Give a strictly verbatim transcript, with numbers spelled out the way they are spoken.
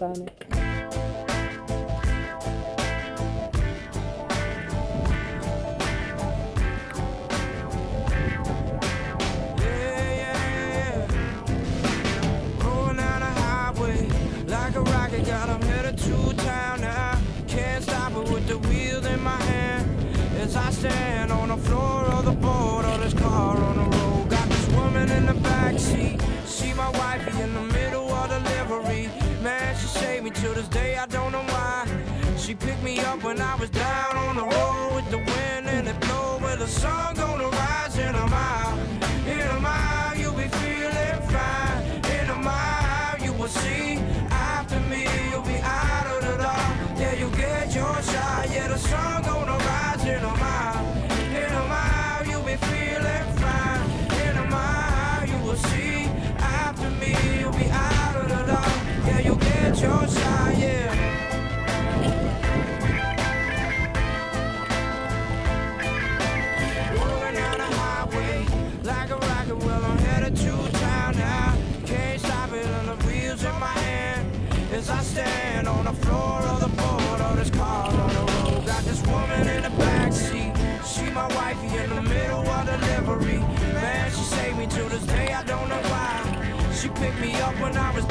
बताने। God, I'm headed to town now. Can't stop it with the wheel in my hand. As I stand on the floor of the boat of this car on the road. Got this woman in the backseat. She my wifey in the middle of the livery. Man, she saved me to this day, I don't know why. She picked me up when I was down on the road with the wind and it blow. Where the sun gonna rise in a mile. In a mile, you'll be feeling fine. In a mile, you will see. After me, you'll be out of the dark. Yeah, you'll get your shot. Yeah, the sun gonna rise in a mile. In a mile, you'll be feeling fine. In a mile, you will see. After me, you'll be out of the dark. Yeah, you'll get your shot. Yeah. Rolling down the highway like a rocket. Well, I'm headed to town now. Can't stop it on the wheels in my hand. As I stand on the floor of the boat of this car on the road. Got this woman in the backseat. She my wifey in the middle of the livery. Man, she saved me to this day, I don't know why. She picked me up when I was